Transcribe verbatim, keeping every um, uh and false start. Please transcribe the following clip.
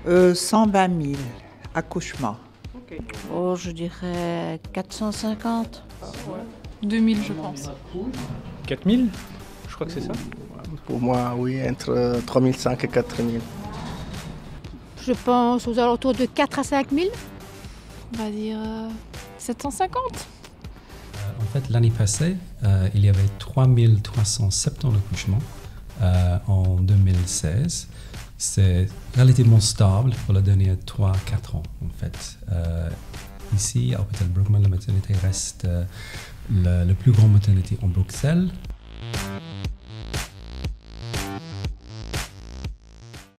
Euh, cent vingt mille accouchements. Ok. Oh, je dirais quatre cent cinquante. deux mille, je pense. quatre mille? Je crois que c'est ça. Pour moi, oui, entre trois mille cinq cents et quatre mille. Je pense aux alentours de quatre à cinq mille. On va dire euh, sept cent cinquante. Euh, en fait, l'année passée, euh, il y avait trois mille trois cent soixante-dix accouchements euh, en deux mille seize. C'est relativement stable pour les derniers trois à quatre ans, en fait. Euh, ici, à l'hôpital Brueggemann, la maternité reste euh, le, le plus grand maternité en Bruxelles.